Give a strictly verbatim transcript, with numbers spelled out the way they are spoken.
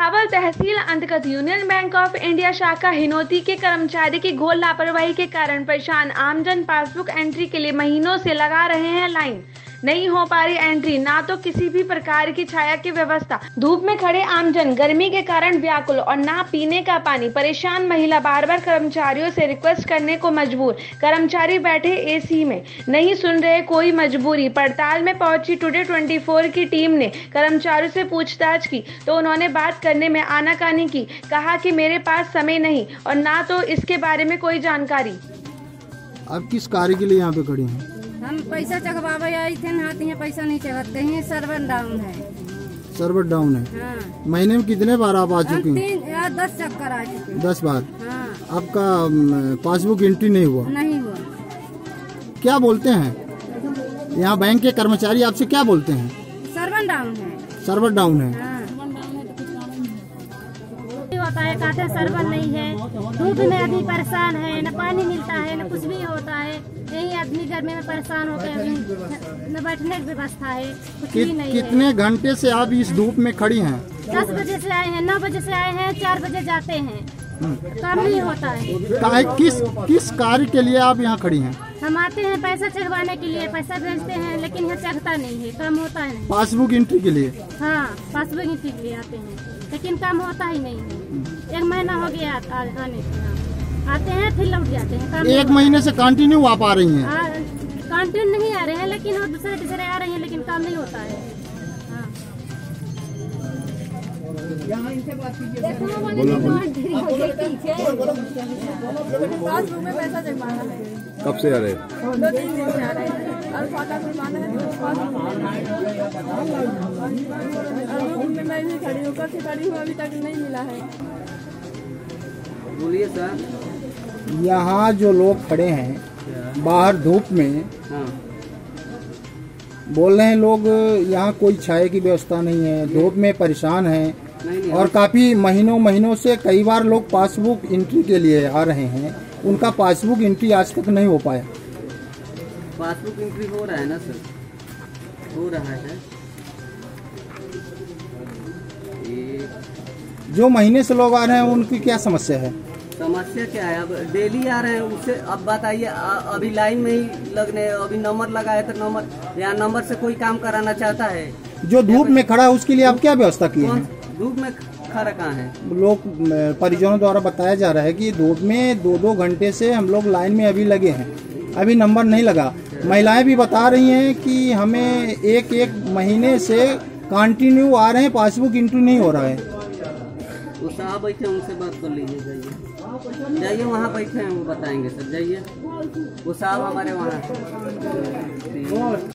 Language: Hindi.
इछावर तहसील अंतर्गत यूनियन बैंक ऑफ इंडिया शाखा हिनोती के कर्मचारी की घोर लापरवाही के कारण परेशान आमजन पासबुक एंट्री के लिए महीनों से लगा रहे हैं लाइन। नहीं हो पा रही एंट्री, ना तो किसी भी प्रकार की छाया की व्यवस्था। धूप में खड़े आमजन गर्मी के कारण व्याकुल और ना पीने का पानी। परेशान महिला बार बार कर्मचारियों से रिक्वेस्ट करने को मजबूर। कर्मचारी बैठे एसी में, नहीं सुन रहे कोई मजबूरी। पड़ताल में पहुंची टुडे चौबीस की टीम ने कर्मचारियों से पूछताछ की तो उन्होंने बात करने में आनाकानी की। कहा कि मेरे पास समय नहीं और ना तो इसके बारे में कोई जानकारी। अब किस कार्य के लिए यहाँ पे खड़ी हैं? हम पैसा चकवावे आई थे, नहाते हैं पैसा नहीं चढ़ते हैं, सर्वर डाउन है। सर्वर डाउन है। हाँ। महीने में कितने बार आप आ चुकी हैं? तीन या दस चक्कर आ चुके हैं। दस बार। हाँ। आपका पासबुक एंट्री नहीं हुआ? नहीं हुआ। क्या बोलते हैं यहाँ बैंक के कर्मचारी आपसे, क्या बोलते हैं? सर्वर डाउन है। सर्वर डाउन है। हाँ। होता है, कहते हैं सर्वर नहीं है। धूप में आदमी परेशान है, न पानी मिलता है न कुछ भी होता है। यही आदमी गर्मी में परेशान होते हैं, न बैठने की व्यवस्था है, कुछ कि, भी नहीं कितने है। घंटे से आप इस धूप में खड़ी हैं? दस बजे से आए हैं, नौ बजे से आए हैं, चार बजे जाते हैं, काम नहीं होता है। काहे, किस किस कार्य के लिए आप यहाँ खड़ी हैं? हम आते हैं पैसा चढ़वाने के लिए, पैसा भेजते हैं लेकिन यहाँ चढ़ता नहीं है, काम होता है नहीं। पासबुक एंट्री के लिए? हाँ, पासबुक एंट्री के लिए आते हैं लेकिन काम होता ही नहीं है। एक महीना हो गया आने के, आते हैं फिर लौट जाते हैं। काम एक महीने से कंटिन्यू आप आ रही हैं? कंटिन्यू नहीं आ रहे हैं लेकिन वो दूसरे दूसरे आ रहे हैं लेकिन काम नहीं होता है। हाँ। कब से आ रहे? दो तीन दिन से आ रहे हैं और खाता खुलवाना है तो में मैं भी खड़ी हूँ, कब से खड़ी हूँ, अभी तक नहीं मिला है। बोलिए सर। यहाँ जो लोग खड़े हैं बाहर धूप में, हाँ। बोल रहे हैं लोग यहाँ कोई छाया की व्यवस्था नहीं है, धूप में परेशान हैं। नहीं, नहीं, और काफी महीनों महीनों से कई बार लोग पासबुक एंट्री के लिए आ रहे हैं, उनका पासबुक एंट्री आज तक नहीं हो पाया। पासबुक एंट्री हो रहा है ना सर, हो रहा है। ये जो महीने से लोग आ रहे हैं उनकी क्या समस्या है? समस्या क्या है? अब डेली आ रहे हैं, उससे अब बताइए। अभी लाइन में ही लगने, अभी नंबर लगाए तो नंबर, यहाँ नंबर से कोई काम कराना चाहता है। जो धूप में खड़ा है उसके लिए आप क्या व्यवस्था किए हैं? धूप में खड़ा कहाँ है? लोग परिजनों द्वारा बताया जा रहा है कि धूप में दो दो घंटे से हम लोग लाइन में अभी लगे हैं, अभी नंबर नहीं लगा। महिलाएं भी बता रही हैं कि हमें एक एक महीने से कंटिन्यू आ रहे हैं, पासबुक एंट्री नहीं हो रहा है। वो साहब बैठे, उनसे बात कर लीजिए। जाइए जाइए, वहाँ बैठे हैं, वो बताएंगे सर। जाइए, वो साहब हमारे वहाँ।